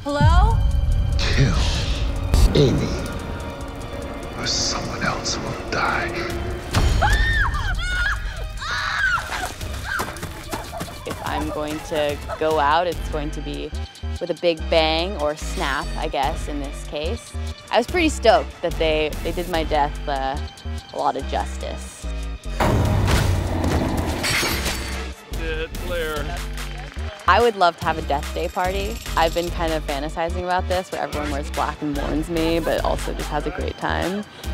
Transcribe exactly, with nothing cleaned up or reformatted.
Hello? Kill Amy, or someone else will die. If I'm going to go out, it's going to be with a big bang or snap, I guess, in this case. I was pretty stoked that they, they did my death uh, a lot of justice. Dead Blair. I would love to have a death day party. I've been kind of fantasizing about this, where everyone wears black and mourns me, but also just has a great time.